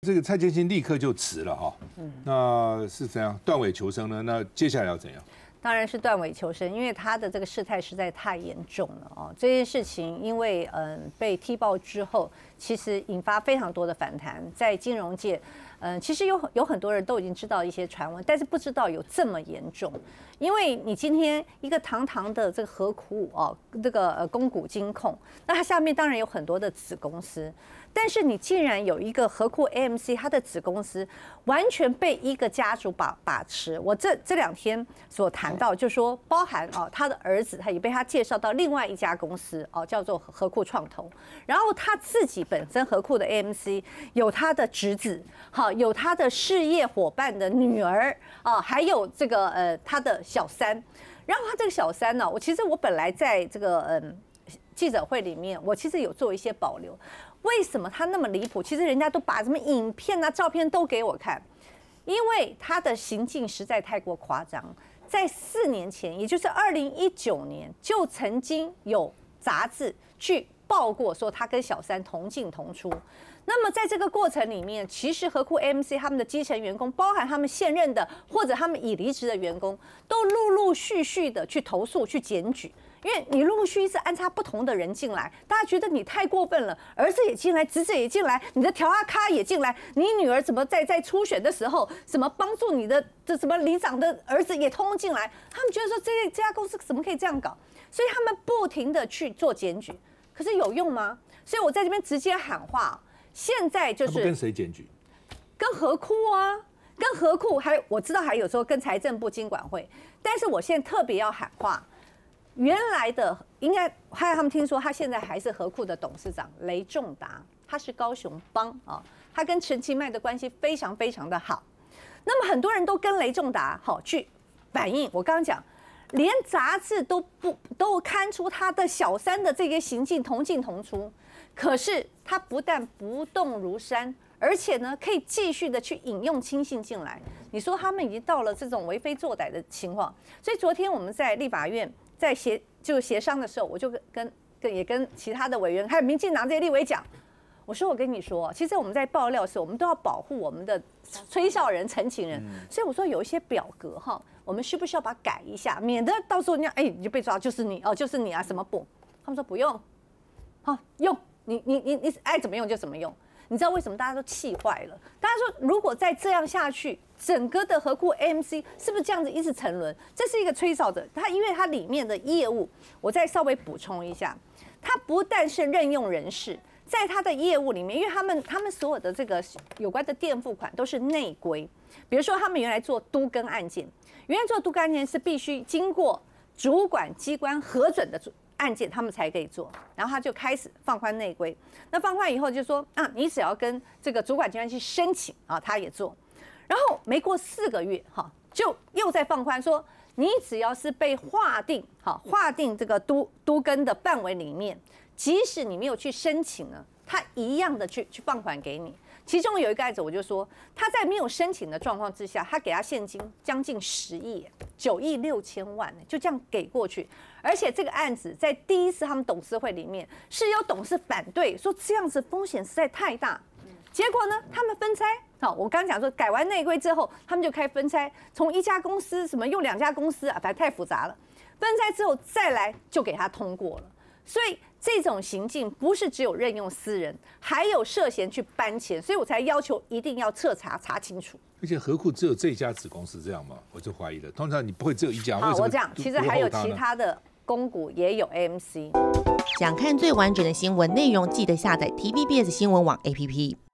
这个蔡建新立刻就辞了哈，那是怎样断尾求生呢？那接下来要怎样？ 当然是断尾求生，因为他的这个事态实在太严重了哦。这件事情因为被踢爆之后，其实引发非常多的反弹，在金融界，其实有很多人都已经知道一些传闻，但是不知道有这么严重。因为你今天一个堂堂的这个合股哦，这个公股金控，那它下面当然有很多的子公司。但是你竟然有一个合库 AMC， 它的子公司完全被一个家族把持。我这2天所谈到，就说包含哦，他的儿子他也被他介绍到另外一家公司哦，叫做合库创投。然后他自己本身合库的 AMC 有他的侄子，好有他的事业伙伴的女儿啊，还有这个他的小三。然后他这个小三呢，我本来在这个记者会里面，我其实有做一些保留。为什么他那么离谱？其实人家都把什么影片啊、照片都给我看，因为他的行径实在太过夸张。在4年前，也就是2019年，就曾经有杂志去报过说他跟小三同进同出。那么在这个过程里面，其实合库 AMC 他们的基层员工，包含他们现任的或者他们已离职的员工，都陆陆续续的去投诉、去检举。因为你陆续一直安插不同的人进来，大家觉得你太过分了，儿子也进来，侄子也进来，你的调阿咖也进来，你女儿怎么在初选的时候，什么帮助你的这什么里长的儿子也通通进来，他们觉得说这家公司怎么可以这样搞，所以他们不停的去做检举，可是有用吗？所以我在这边直接喊话，现在就是跟谁检举？ 跟合库啊，跟合库，还我知道还有时候跟财政部、金管会，但是我现在特别要喊话。原来的应该还有他们听说，他现在还是合库的董事长雷仲达，他是高雄帮啊，他跟陈其迈的关系非常非常的好。那么很多人都跟雷仲达好去反映，我刚刚讲，连杂志都刊出他的小三的这个行径同进同出，可是他不但不动如山，而且呢可以继续的去引用亲信进来。你说他们已经到了这种为非作歹的情况，所以昨天我们在立法院。在协商的时候，我就也跟其他的委员，还有民进党这些立委讲，我说我跟你说，其实我们在爆料的时候，我们都要保护我们的吹哨人、陈情人，所以我说有一些表格哈，我们需不需要把它改一下，免得到时候你就被抓，就是你哦，就是你啊，什么不？他们说不用，好用，你爱怎么用就怎么用。你知道为什么大家都气坏了？大家说，如果再这样下去，整个的合库 AMC 是不是这样子一直沉沦？这是一个吹哨者，因为它里面的业务，我再稍微补充一下，它不但是任用人事，在它的业务里面，因为他们所有的这个有关的垫付款都是内规，比如说他们原来做都更案件，原来做都更案件是必须经过主管机关核准的案件他们才可以做，然后他就开始放宽内规。那放宽以后就说啊，你只要跟这个主管机关去申请啊，他也做。然后没过4个月哈，就又在放宽说，你只要是被划定这个都更的范围里面，即使你没有去申请呢，他一样的去放款给你。其中有一个案子，我就说他在没有申请的状况之下，他给他现金将近10亿，9亿6千万，就这样给过去。而且这个案子在第一次他们董事会里面是有董事反对，说这样子风险实在太大。结果呢，他们分拆。好，我刚刚讲说改完内规之后，他们就开始分拆，从一家公司什么用2家公司啊，反正太复杂了。分拆之后再来就给他通过了。所以这种行径不是只有任用私人，还有涉嫌去搬钱，所以我才要求一定要彻查清楚。 而且合库只有这一家子公司这样吗？我就怀疑了。通常你不会只有一家。 好，我讲，其实还有其他的公股也有 AMC。 想看最完整的新闻内容，记得下载 TVBS 新闻网 APP。